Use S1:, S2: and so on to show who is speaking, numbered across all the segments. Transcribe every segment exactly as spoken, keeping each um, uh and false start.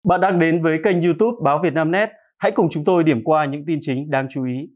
S1: Bạn đang đến với kênh YouTube Báo Vietnamnet. Hãy cùng chúng tôi điểm qua những tin chính đáng chú ý.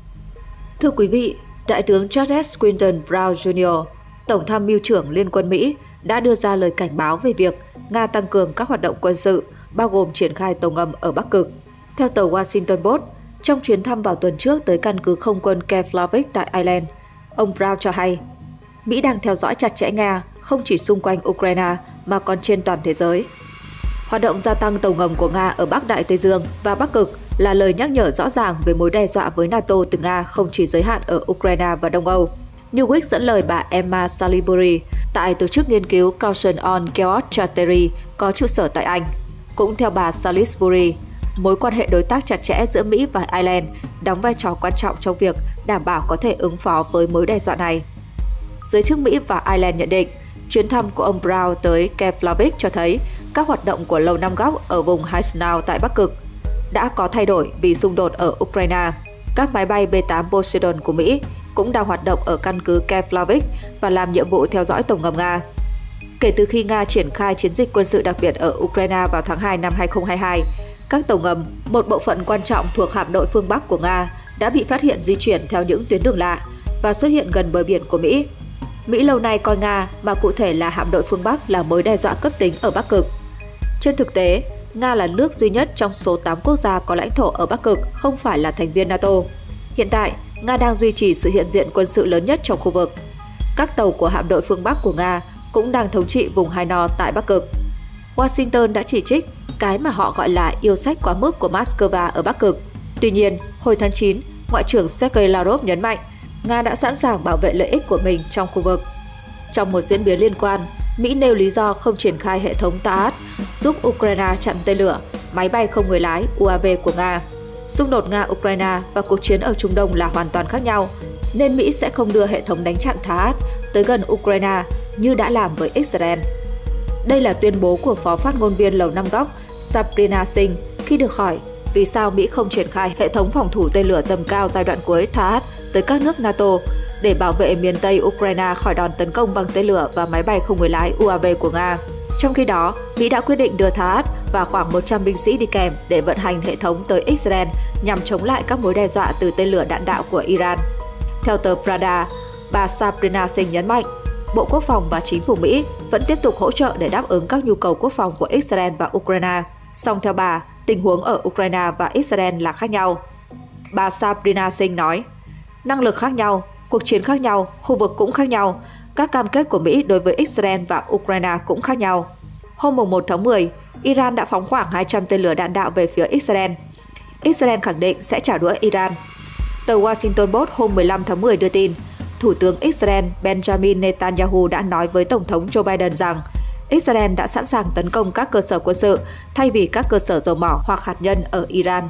S2: Thưa quý vị, Đại tướng George Quinton Brown Junior, Tổng tham mưu trưởng Liên quân Mỹ, đã đưa ra lời cảnh báo về việc Nga tăng cường các hoạt động quân sự, bao gồm triển khai tàu ngầm ở Bắc Cực. Theo tờ Washington Post, trong chuyến thăm vào tuần trước tới căn cứ không quân Keflavik tại Ireland, ông Brown cho hay, Mỹ đang theo dõi chặt chẽ Nga, không chỉ xung quanh Ukraine mà còn trên toàn thế giới. Hoạt động gia tăng tàu ngầm của Nga ở Bắc Đại Tây Dương và Bắc Cực là lời nhắc nhở rõ ràng về mối đe dọa với NATO từ Nga không chỉ giới hạn ở Ukraine và Đông Âu. Newsweek dẫn lời bà Emma Salisbury tại tổ chức nghiên cứu Caution on Geostrategy có trụ sở tại Anh. Cũng theo bà Salisbury, mối quan hệ đối tác chặt chẽ giữa Mỹ và Ireland đóng vai trò quan trọng trong việc đảm bảo có thể ứng phó với mối đe dọa này. Giới chức Mỹ và Ireland nhận định, chuyến thăm của ông Brown tới Keflavik cho thấy các hoạt động của Lầu Năm Góc ở vùng Haisnau tại Bắc Cực đã có thay đổi vì xung đột ở Ukraine. Các máy bay B tám Poseidon của Mỹ cũng đang hoạt động ở căn cứ Keflavik và làm nhiệm vụ theo dõi tàu ngầm Nga. Kể từ khi Nga triển khai chiến dịch quân sự đặc biệt ở Ukraine vào tháng hai năm hai nghìn không trăm hai mươi hai, các tàu ngầm, một bộ phận quan trọng thuộc hạm đội phương Bắc của Nga, đã bị phát hiện di chuyển theo những tuyến đường lạ và xuất hiện gần bờ biển của Mỹ. Mỹ lâu nay coi Nga, mà cụ thể là hạm đội phương Bắc, là mối đe dọa cấp tính ở Bắc Cực. Trên thực tế, Nga là nước duy nhất trong số tám quốc gia có lãnh thổ ở Bắc Cực không phải là thành viên NATO. Hiện tại, Nga đang duy trì sự hiện diện quân sự lớn nhất trong khu vực. Các tàu của hạm đội phương Bắc của Nga cũng đang thống trị vùng Haino tại Bắc Cực. Washington đã chỉ trích cái mà họ gọi là yêu sách quá mức của Moscow ở Bắc Cực. Tuy nhiên, hồi tháng chín, Ngoại trưởng Sergei Lavrov nhấn mạnh Nga đã sẵn sàng bảo vệ lợi ích của mình trong khu vực. Trong một diễn biến liên quan, Mỹ nêu lý do không triển khai hệ thống TAAD giúp Ukraine chặn tên lửa, máy bay không người lái U A V của Nga. Xung đột Nga-Ukraine và cuộc chiến ở Trung Đông là hoàn toàn khác nhau, nên Mỹ sẽ không đưa hệ thống đánh chặn TAAD tới gần Ukraine như đã làm với Israel. Đây là tuyên bố của Phó phát ngôn viên Lầu Năm Góc Sabrina Singh khi được hỏi vì sao Mỹ không triển khai hệ thống phòng thủ tên lửa tầm cao giai đoạn cuối TAAD tới các nước NATO để bảo vệ miền Tây Ukraine khỏi đòn tấn công bằng tên lửa và máy bay không người lái U A V của Nga. Trong khi đó, Mỹ đã quyết định đưa TAAD và khoảng một trăm binh sĩ đi kèm để vận hành hệ thống tới Israel nhằm chống lại các mối đe dọa từ tên lửa đạn đạo của Iran. Theo tờ Prada, bà Sabrina Singh nhấn mạnh, Bộ Quốc phòng và Chính phủ Mỹ vẫn tiếp tục hỗ trợ để đáp ứng các nhu cầu quốc phòng của Israel và Ukraine. Song theo bà, tình huống ở Ukraine và Israel là khác nhau. Bà Sabrina Singh nói, năng lực khác nhau, cuộc chiến khác nhau, khu vực cũng khác nhau, các cam kết của Mỹ đối với Israel và Ukraine cũng khác nhau. Hôm một tháng mười, Iran đã phóng khoảng hai trăm tên lửa đạn đạo về phía Israel. Israel khẳng định sẽ trả đũa Iran. Tờ Washington Post hôm mười lăm tháng mười đưa tin, Thủ tướng Israel Benjamin Netanyahu đã nói với Tổng thống Joe Biden rằng Israel đã sẵn sàng tấn công các cơ sở quân sự thay vì các cơ sở dầu mỏ hoặc hạt nhân ở Iran.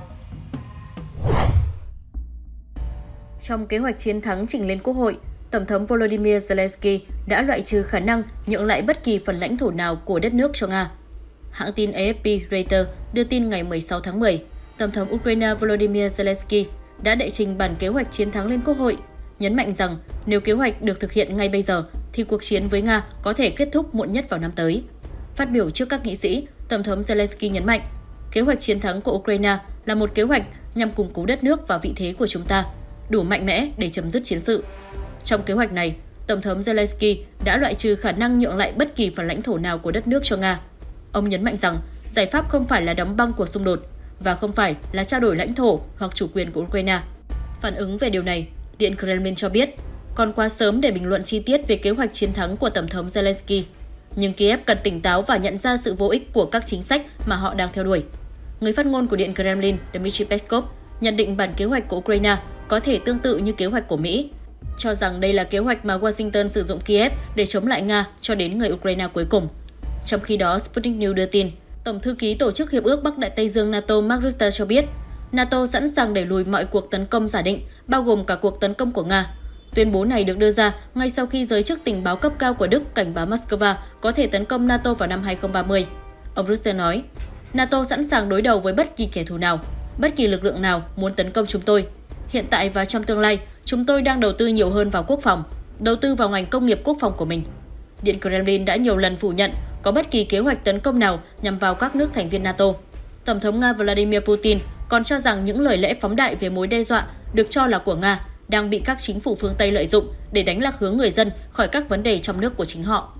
S3: Trong kế hoạch chiến thắng trình lên Quốc hội, Tổng thống Volodymyr Zelensky đã loại trừ khả năng nhượng lại bất kỳ phần lãnh thổ nào của đất nước cho Nga. Hãng tin A F P Reuters đưa tin ngày mười sáu tháng mười, Tổng thống Ukraine Volodymyr Zelensky đã đệ trình bản kế hoạch chiến thắng lên Quốc hội, nhấn mạnh rằng nếu kế hoạch được thực hiện ngay bây giờ thì cuộc chiến với Nga có thể kết thúc muộn nhất vào năm tới. Phát biểu trước các nghị sĩ, Tổng thống Zelensky nhấn mạnh, kế hoạch chiến thắng của Ukraine là một kế hoạch nhằm củng cố đất nước và vị thế của chúng ta, đủ mạnh mẽ để chấm dứt chiến sự. Trong kế hoạch này, Tổng thống Zelensky đã loại trừ khả năng nhượng lại bất kỳ phần lãnh thổ nào của đất nước cho Nga. Ông nhấn mạnh rằng giải pháp không phải là đóng băng cuộc xung đột và không phải là trao đổi lãnh thổ hoặc chủ quyền của Ukraine. Phản ứng về điều này, Điện Kremlin cho biết còn quá sớm để bình luận chi tiết về kế hoạch chiến thắng của Tổng thống Zelensky, nhưng Kiev cần tỉnh táo và nhận ra sự vô ích của các chính sách mà họ đang theo đuổi. Người phát ngôn của Điện Kremlin Dmitry Peskov nhận định bản kế hoạch của Ukraine có thể tương tự như kế hoạch của Mỹ, cho rằng đây là kế hoạch mà Washington sử dụng Kiev để chống lại Nga cho đến người Ukraine cuối cùng. Trong khi đó, Sputnik News đưa tin, Tổng thư ký Tổ chức Hiệp ước Bắc Đại Tây Dương NATO Mark Rutte cho biết, NATO sẵn sàng đẩy lùi mọi cuộc tấn công giả định, bao gồm cả cuộc tấn công của Nga. Tuyên bố này được đưa ra ngay sau khi giới chức tình báo cấp cao của Đức cảnh báo Moscow có thể tấn công NATO vào năm hai nghìn không trăm ba mươi. Ông Rutte nói, NATO sẵn sàng đối đầu với bất kỳ kẻ thù nào, bất kỳ lực lượng nào muốn tấn công chúng tôi. Hiện tại và trong tương lai, chúng tôi đang đầu tư nhiều hơn vào quốc phòng, đầu tư vào ngành công nghiệp quốc phòng của mình. Điện Kremlin đã nhiều lần phủ nhận có bất kỳ kế hoạch tấn công nào nhằm vào các nước thành viên NATO. Tổng thống Nga Vladimir Putin còn cho rằng những lời lẽ phóng đại về mối đe dọa được cho là của Nga đang bị các chính phủ phương Tây lợi dụng để đánh lạc hướng người dân khỏi các vấn đề trong nước của chính họ.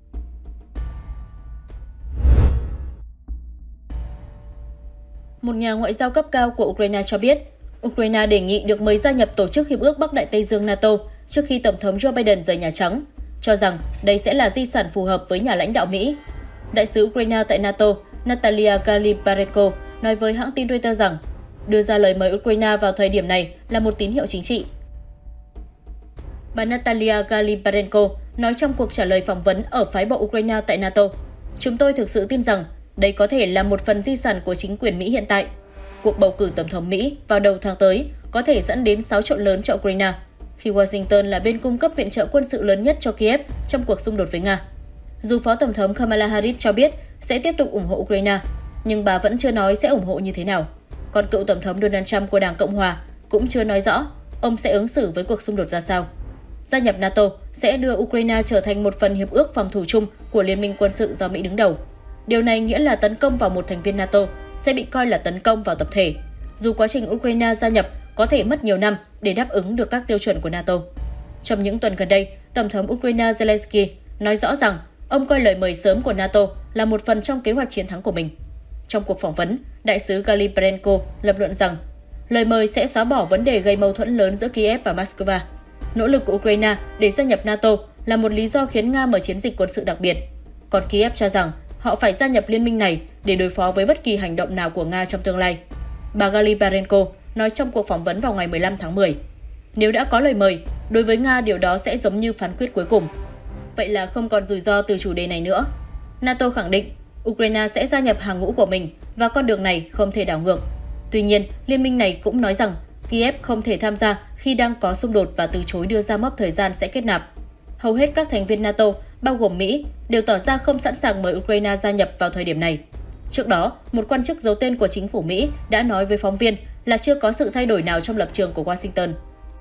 S3: Một nhà ngoại giao cấp cao của Ukraine cho biết, Ukraine đề nghị được mời gia nhập Tổ chức Hiệp ước Bắc Đại Tây Dương NATO trước khi Tổng thống Joe Biden rời Nhà Trắng, cho rằng đây sẽ là di sản phù hợp với nhà lãnh đạo Mỹ. Đại sứ Ukraine tại NATO, Natalia Galibarenko, nói với hãng tin Reuters rằng đưa ra lời mời Ukraine vào thời điểm này là một tín hiệu chính trị. Bà Natalia Galibarenko nói trong cuộc trả lời phỏng vấn ở phái bộ Ukraine tại NATO, chúng tôi thực sự tin rằng đây có thể là một phần di sản của chính quyền Mỹ hiện tại. Cuộc bầu cử Tổng thống Mỹ vào đầu tháng tới có thể dẫn đến xáo trộn lớn cho Ukraine, khi Washington là bên cung cấp viện trợ quân sự lớn nhất cho Kiev trong cuộc xung đột với Nga. Dù Phó Tổng thống Kamala Harris cho biết sẽ tiếp tục ủng hộ Ukraine, nhưng bà vẫn chưa nói sẽ ủng hộ như thế nào. Còn cựu Tổng thống Donald Trump của Đảng Cộng Hòa cũng chưa nói rõ ông sẽ ứng xử với cuộc xung đột ra sao. Gia nhập NATO sẽ đưa Ukraine trở thành một phần hiệp ước phòng thủ chung của Liên minh quân sự do Mỹ đứng đầu. Điều này nghĩa là tấn công vào một thành viên NATO sẽ bị coi là tấn công vào tập thể, dù quá trình Ukraine gia nhập có thể mất nhiều năm để đáp ứng được các tiêu chuẩn của NATO. Trong những tuần gần đây, Tổng thống Ukraine Zelensky nói rõ rằng ông coi lời mời sớm của NATO là một phần trong kế hoạch chiến thắng của mình. Trong cuộc phỏng vấn, đại sứ Galibarenko lập luận rằng lời mời sẽ xóa bỏ vấn đề gây mâu thuẫn lớn giữa Kiev và Moscow. Nỗ lực của Ukraine để gia nhập NATO là một lý do khiến Nga mở chiến dịch quân sự đặc biệt. Còn Kiev cho rằng họ phải gia nhập liên minh này để đối phó với bất kỳ hành động nào của Nga trong tương lai. Bà Galibarenko nói trong cuộc phỏng vấn vào ngày mười lăm tháng mười. Nếu đã có lời mời, đối với Nga điều đó sẽ giống như phán quyết cuối cùng. Vậy là không còn rủi ro từ chủ đề này nữa. NATO khẳng định Ukraine sẽ gia nhập hàng ngũ của mình và con đường này không thể đảo ngược. Tuy nhiên, liên minh này cũng nói rằng Kiev không thể tham gia khi đang có xung đột và từ chối đưa ra mốc thời gian sẽ kết nạp. Hầu hết các thành viên NATO, bao gồm Mỹ, đều tỏ ra không sẵn sàng mời Ukraine gia nhập vào thời điểm này. Trước đó, một quan chức giấu tên của chính phủ Mỹ đã nói với phóng viên là chưa có sự thay đổi nào trong lập trường của Washington.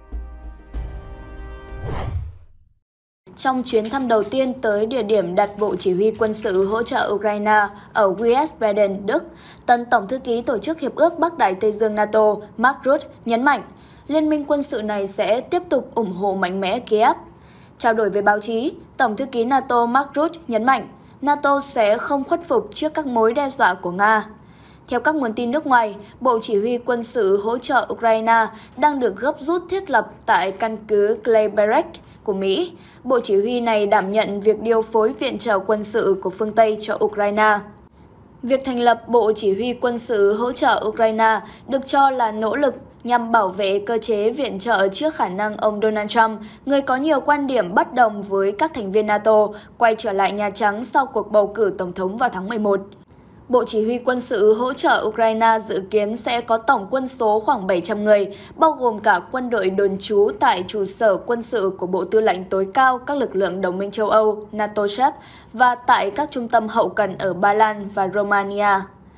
S4: Trong chuyến thăm đầu tiên tới địa điểm đặt Bộ Chỉ huy quân sự hỗ trợ Ukraine ở Wiesbaden, Đức, tân Tổng thư ký Tổ chức Hiệp ước Bắc Đại Tây Dương NATO Mark Rutte nhấn mạnh liên minh quân sự này sẽ tiếp tục ủng hộ mạnh mẽ Kiev. Trao đổi với báo chí, Tổng thư ký NATO Mark Rutte nhấn mạnh NATO sẽ không khuất phục trước các mối đe dọa của Nga. Theo các nguồn tin nước ngoài, Bộ Chỉ huy quân sự hỗ trợ Ukraine đang được gấp rút thiết lập tại căn cứ Kleberek của Mỹ. Bộ Chỉ huy này đảm nhận việc điều phối viện trợ quân sự của phương Tây cho Ukraine. Việc thành lập Bộ Chỉ huy quân sự hỗ trợ Ukraine được cho là nỗ lực nhằm bảo vệ cơ chế viện trợ trước khả năng ông Donald Trump, người có nhiều quan điểm bất đồng với các thành viên NATO, quay trở lại Nhà Trắng sau cuộc bầu cử Tổng thống vào tháng mười một. Bộ Chỉ huy quân sự hỗ trợ Ukraine dự kiến sẽ có tổng quân số khoảng bảy trăm người, bao gồm cả quân đội đồn trú tại trụ sở quân sự của Bộ Tư lệnh tối cao các lực lượng đồng minh châu Âu, NATO S A F và tại các trung tâm hậu cần ở Ba Lan và Romania.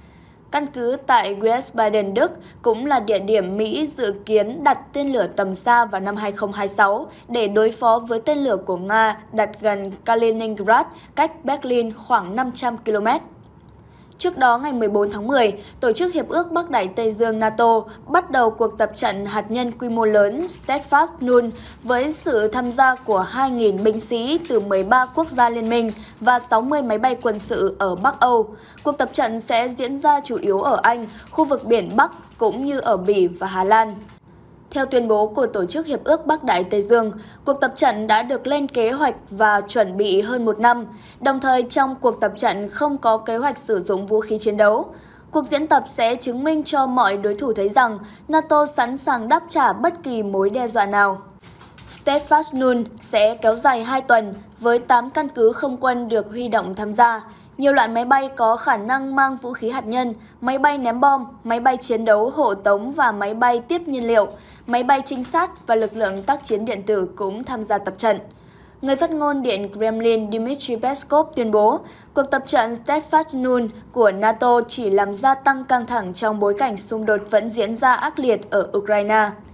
S4: Căn cứ tại Wiesbaden, Đức cũng là địa điểm Mỹ dự kiến đặt tên lửa tầm xa vào năm hai không hai sáu để đối phó với tên lửa của Nga đặt gần Kaliningrad, cách Berlin khoảng năm trăm ki lô mét. Trước đó, ngày mười bốn tháng mười, Tổ chức Hiệp ước Bắc Đại Tây Dương NATO bắt đầu cuộc tập trận hạt nhân quy mô lớn Steadfast Noon với sự tham gia của hai nghìn binh sĩ từ mười ba quốc gia liên minh và sáu mươi máy bay quân sự ở Bắc Âu. Cuộc tập trận sẽ diễn ra chủ yếu ở Anh, khu vực biển Bắc cũng như ở Bỉ và Hà Lan. Theo tuyên bố của Tổ chức Hiệp ước Bắc Đại Tây Dương, cuộc tập trận đã được lên kế hoạch và chuẩn bị hơn một năm, đồng thời trong cuộc tập trận không có kế hoạch sử dụng vũ khí chiến đấu. Cuộc diễn tập sẽ chứng minh cho mọi đối thủ thấy rằng NATO sẵn sàng đáp trả bất kỳ mối đe dọa nào. Steadfast Noon sẽ kéo dài hai tuần với tám căn cứ không quân được huy động tham gia. Nhiều loại máy bay có khả năng mang vũ khí hạt nhân, máy bay ném bom, máy bay chiến đấu hộ tống và máy bay tiếp nhiên liệu, máy bay trinh sát và lực lượng tác chiến điện tử cũng tham gia tập trận. Người phát ngôn Điện Kremlin Dmitry Peskov tuyên bố, cuộc tập trận Steadfast Noon của NATO chỉ làm gia tăng căng thẳng trong bối cảnh xung đột vẫn diễn ra ác liệt ở Ukraine.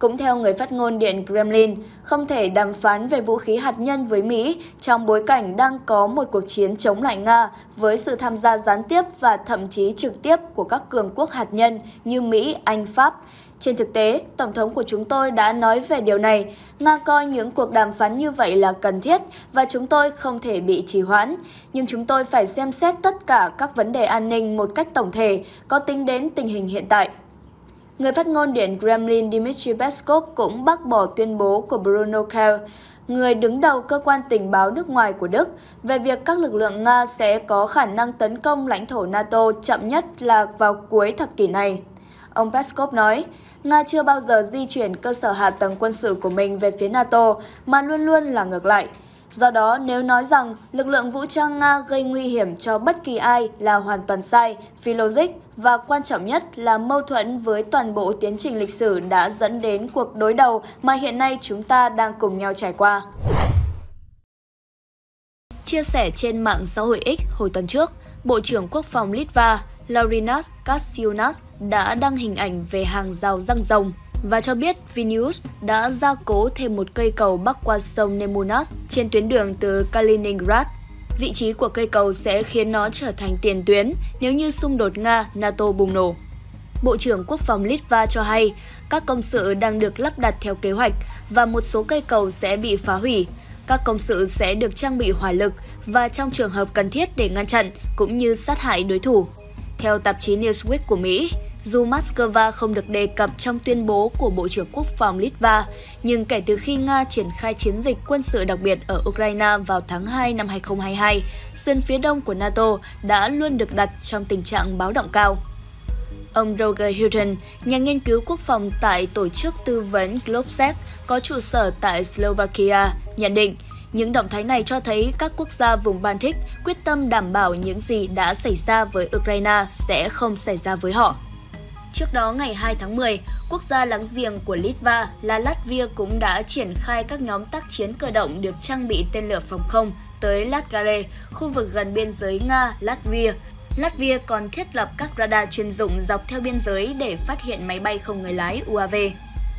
S4: Cũng theo người phát ngôn Điện Kremlin, không thể đàm phán về vũ khí hạt nhân với Mỹ trong bối cảnh đang có một cuộc chiến chống lại Nga với sự tham gia gián tiếp và thậm chí trực tiếp của các cường quốc hạt nhân như Mỹ, Anh, Pháp. Trên thực tế, Tổng thống của chúng tôi đã nói về điều này. Nga coi những cuộc đàm phán như vậy là cần thiết và chúng tôi không thể bị trì hoãn. Nhưng chúng tôi phải xem xét tất cả các vấn đề an ninh một cách tổng thể, có tính đến tình hình hiện tại. Người phát ngôn Điện Kremlin Dmitry Peskov cũng bác bỏ tuyên bố của Bruno Kehl, người đứng đầu cơ quan tình báo nước ngoài của Đức, về việc các lực lượng Nga sẽ có khả năng tấn công lãnh thổ NATO chậm nhất là vào cuối thập kỷ này. Ông Peskov nói, Nga chưa bao giờ di chuyển cơ sở hạ tầng quân sự của mình về phía NATO, mà luôn luôn là ngược lại. Do đó, nếu nói rằng lực lượng vũ trang Nga gây nguy hiểm cho bất kỳ ai là hoàn toàn sai, phi logic và quan trọng nhất là mâu thuẫn với toàn bộ tiến trình lịch sử đã dẫn đến cuộc đối đầu mà hiện nay chúng ta đang cùng nhau trải qua. Chia sẻ trên mạng xã hội X hồi tuần trước, Bộ trưởng Quốc phòng Litva Laurynas Kasčiūnas đã đăng hình ảnh về hàng rào răng rồng và cho biết Vilnius đã gia cố thêm một cây cầu bắc qua sông Nemunas trên tuyến đường từ Kaliningrad. Vị trí của cây cầu sẽ khiến nó trở thành tiền tuyến nếu như xung đột Nga-NATO bùng nổ. Bộ trưởng Quốc phòng Litva cho hay các công sự đang được lắp đặt theo kế hoạch và một số cây cầu sẽ bị phá hủy. Các công sự sẽ được trang bị hỏa lực và trong trường hợp cần thiết để ngăn chặn cũng như sát hại đối thủ. Theo tạp chí Newsweek của Mỹ, dù Moscow không được đề cập trong tuyên bố của Bộ trưởng Quốc phòng Litva, nhưng kể từ khi Nga triển khai chiến dịch quân sự đặc biệt ở Ukraine vào tháng hai năm hai nghìn không trăm hai mươi hai, sườn phía đông của NATO đã luôn được đặt trong tình trạng báo động cao. Ông Roger Hilton, nhà nghiên cứu quốc phòng tại tổ chức tư vấn Globsec có trụ sở tại Slovakia, nhận định những động thái này cho thấy các quốc gia vùng Baltic quyết tâm đảm bảo những gì đã xảy ra với Ukraine sẽ không xảy ra với họ. Trước đó, ngày hai tháng mười, quốc gia láng giềng của Litva là Latvia cũng đã triển khai các nhóm tác chiến cơ động được trang bị tên lửa phòng không tới Latgale, khu vực gần biên giới Nga-Latvia. Latvia còn thiết lập các radar chuyên dụng dọc theo biên giới để phát hiện máy bay không người lái u a vê.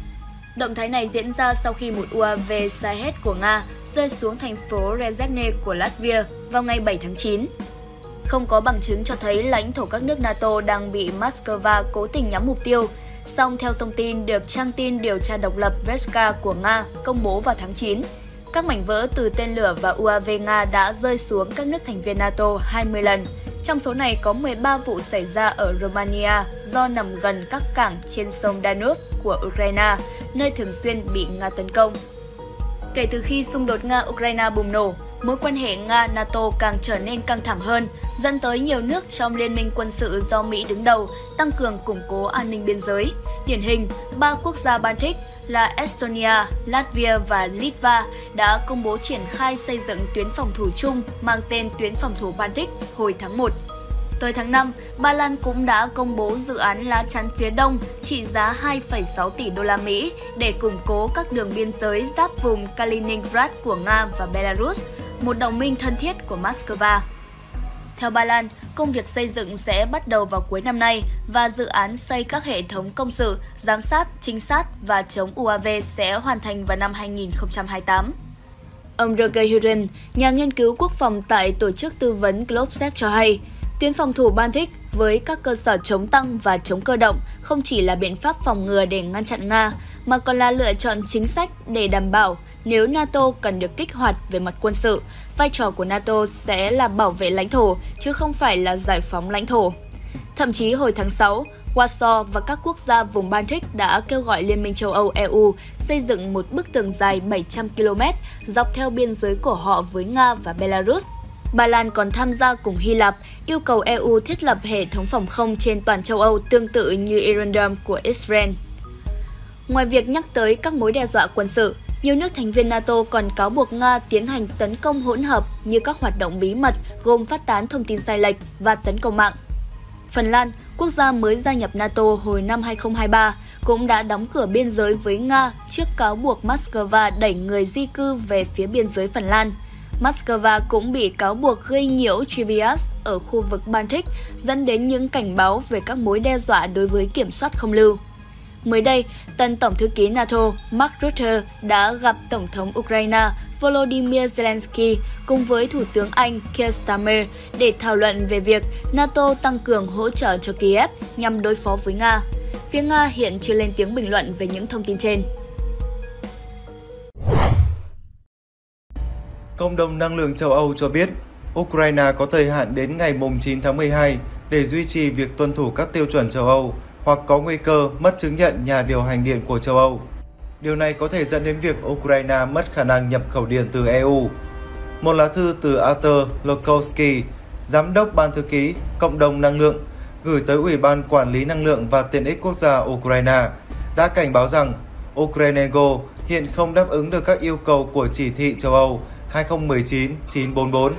S4: Động thái này diễn ra sau khi một u a vê Shahed của Nga rơi xuống thành phố Rezekne của Latvia vào ngày bảy tháng chín. Không có bằng chứng cho thấy lãnh thổ các nước NATO đang bị Moscow cố tình nhắm mục tiêu. Song theo thông tin được trang tin điều tra độc lập Veska của Nga công bố vào tháng chín, các mảnh vỡ từ tên lửa và u a vê Nga đã rơi xuống các nước thành viên NATO hai mươi lần. Trong số này có mười ba vụ xảy ra ở Romania do nằm gần các cảng trên sông Danube của Ukraine, nơi thường xuyên bị Nga tấn công. Kể từ khi xung đột Nga-Ukraine bùng nổ, mối quan hệ Nga-NATO càng trở nên căng thẳng hơn, dẫn tới nhiều nước trong liên minh quân sự do Mỹ đứng đầu tăng cường củng cố an ninh biên giới. Điển hình, ba quốc gia Baltic là Estonia, Latvia và Litva đã công bố triển khai xây dựng tuyến phòng thủ chung mang tên Tuyến phòng thủ Baltic hồi tháng một. Tới tháng năm, Ba Lan cũng đã công bố dự án lá chắn phía đông trị giá hai phẩy sáu tỷ đô la Mỹ để củng cố các đường biên giới giáp vùng Kaliningrad của Nga và Belarus, một đồng minh thân thiết của Moscow. Theo Ba Lan, công việc xây dựng sẽ bắt đầu vào cuối năm nay và dự án xây các hệ thống công sự, giám sát, trinh sát và chống u a vê sẽ hoàn thành vào năm hai nghìn không trăm hai mươi tám. Ông Roger Hilton, nhà nghiên cứu quốc phòng tại tổ chức tư vấn Globsec cho hay, tuyến phòng thủ Baltic với các cơ sở chống tăng và chống cơ động không chỉ là biện pháp phòng ngừa để ngăn chặn Nga, mà còn là lựa chọn chính sách để đảm bảo nếu NATO cần được kích hoạt về mặt quân sự, vai trò của NATO sẽ là bảo vệ lãnh thổ, chứ không phải là giải phóng lãnh thổ. Thậm chí hồi tháng sáu, Warsaw và các quốc gia vùng Baltic đã kêu gọi Liên minh châu Âu E U xây dựng một bức tường dài bảy trăm ki lô mét dọc theo biên giới của họ với Nga và Belarus. Ba Lan còn tham gia cùng Hy Lạp yêu cầu E U thiết lập hệ thống phòng không trên toàn châu Âu tương tự như Iron Dome của Israel. Ngoài việc nhắc tới các mối đe dọa quân sự, nhiều nước thành viên NATO còn cáo buộc Nga tiến hành tấn công hỗn hợp như các hoạt động bí mật gồm phát tán thông tin sai lệch và tấn công mạng. Phần Lan, quốc gia mới gia nhập NATO hồi năm hai nghìn không trăm hai mươi ba, cũng đã đóng cửa biên giới với Nga trước cáo buộc Moscow đẩy người di cư về phía biên giới Phần Lan. Moscow cũng bị cáo buộc gây nhiễu giê pê ét ở khu vực Baltic, dẫn đến những cảnh báo về các mối đe dọa đối với kiểm soát không lưu. Mới đây, tân Tổng thư ký NATO Mark Rutte đã gặp Tổng thống Ukraine Volodymyr Zelensky cùng với Thủ tướng Anh Keir Starmer để thảo luận về việc NATO tăng cường hỗ trợ cho Kiev nhằm đối phó với Nga. Phía Nga hiện chưa lên tiếng bình luận về những thông tin trên.
S5: Cộng đồng năng lượng châu Âu cho biết, Ukraine có thời hạn đến ngày chín tháng mười hai để duy trì việc tuân thủ các tiêu chuẩn châu Âu hoặc có nguy cơ mất chứng nhận nhà điều hành điện của châu Âu. Điều này có thể dẫn đến việc Ukraine mất khả năng nhập khẩu điện từ e u. Một lá thư từ Artur Lokowski, Giám đốc Ban Thư ký Cộng đồng Năng lượng, gửi tới Ủy ban Quản lý Năng lượng và Tiện ích Quốc gia Ukraine, đã cảnh báo rằng Ukrenengo hiện không đáp ứng được các yêu cầu của chỉ thị châu Âu hai không một chín chín bốn bốn.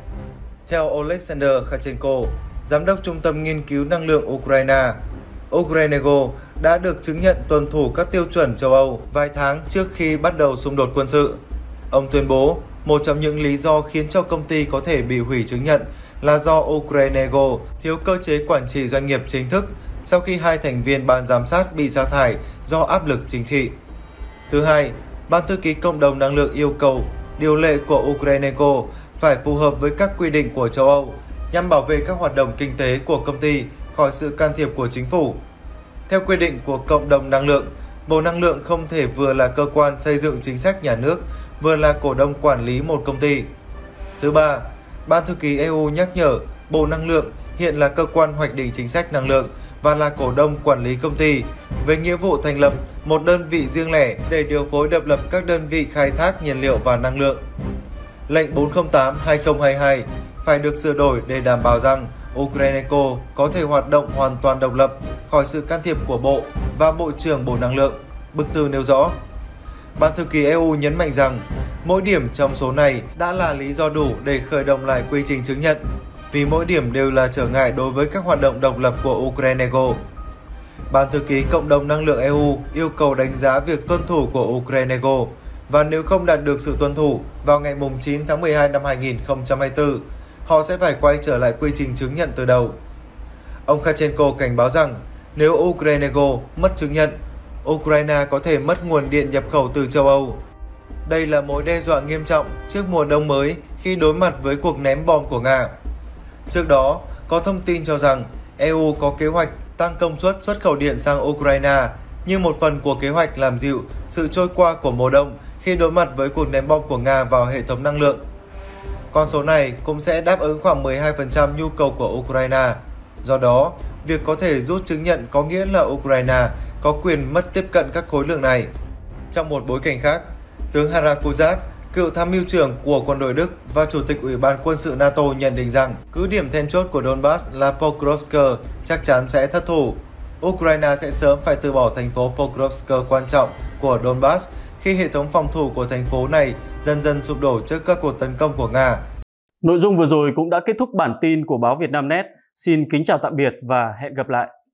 S5: Theo Oleksandr Kharchenko, Giám đốc Trung tâm Nghiên cứu Năng lượng Ukraine, Ukrenengo đã được chứng nhận tuân thủ các tiêu chuẩn châu Âu vài tháng trước khi bắt đầu xung đột quân sự. Ông tuyên bố, một trong những lý do khiến cho công ty có thể bị hủy chứng nhận là do Ukrenengo thiếu cơ chế quản trị doanh nghiệp chính thức sau khi hai thành viên ban giám sát bị sa thải do áp lực chính trị. Thứ hai, Ban Thư ký Cộng đồng Năng lượng yêu cầu điều lệ của Ukrenengo phải phù hợp với các quy định của châu Âu nhằm bảo vệ các hoạt động kinh tế của công ty khỏi sự can thiệp của chính phủ. Theo quy định của Cộng đồng Năng lượng, Bộ Năng lượng không thể vừa là cơ quan xây dựng chính sách nhà nước, vừa là cổ đông quản lý một công ty. Thứ ba, Ban Thư ký e u nhắc nhở Bộ Năng lượng hiện là cơ quan hoạch định chính sách năng lượng và là cổ đông quản lý công ty, về nghĩa vụ thành lập một đơn vị riêng lẻ để điều phối độc lập các đơn vị khai thác nhiên liệu và năng lượng. Lệnh bốn không tám hai không hai hai phải được sửa đổi để đảm bảo rằng Ukrenengo có thể hoạt động hoàn toàn độc lập khỏi sự can thiệp của Bộ và Bộ trưởng Bộ Năng lượng. Bức thư nêu rõ. Ban Thư ký e u nhấn mạnh rằng mỗi điểm trong số này đã là lý do đủ để khởi động lại quy trình chứng nhận, vì mỗi điểm đều là trở ngại đối với các hoạt động độc lập của Ukrenengo. Ban Thư ký Cộng đồng Năng lượng e u yêu cầu đánh giá việc tuân thủ của Ukrenengo, và nếu không đạt được sự tuân thủ vào ngày chín tháng mười hai năm hai nghìn không trăm hai mươi tư, họ sẽ phải quay trở lại quy trình chứng nhận từ đầu. Ông Kharchenko cảnh báo rằng nếu Ukrenengo mất chứng nhận, Ukraine có thể mất nguồn điện nhập khẩu từ châu Âu. Đây là mối đe dọa nghiêm trọng trước mùa đông mới khi đối mặt với cuộc ném bom của Nga. Trước đó, có thông tin cho rằng e u có kế hoạch tăng công suất xuất khẩu điện sang Ukraine như một phần của kế hoạch làm dịu sự trôi qua của mùa đông khi đối mặt với cuộc ném bom của Nga vào hệ thống năng lượng. Con số này cũng sẽ đáp ứng khoảng mười hai phần trăm nhu cầu của Ukraine. Do đó, việc có thể rút chứng nhận có nghĩa là Ukraine có quyền mất tiếp cận các khối lượng này. Trong một bối cảnh khác, tướng Harakuzat, cựu tham mưu trưởng của quân đội Đức và Chủ tịch Ủy ban Quân sự NATO nhận định rằng cứ điểm then chốt của Donbass là Pokrovsk chắc chắn sẽ thất thủ. Ukraine sẽ sớm phải từ bỏ thành phố Pokrovsk quan trọng của Donbass khi hệ thống phòng thủ của thành phố này dần dần sụp đổ trước các cuộc tấn công của Nga.
S1: Nội dung vừa rồi cũng đã kết thúc bản tin của báo Vietnamnet. Xin kính chào tạm biệt và hẹn gặp lại.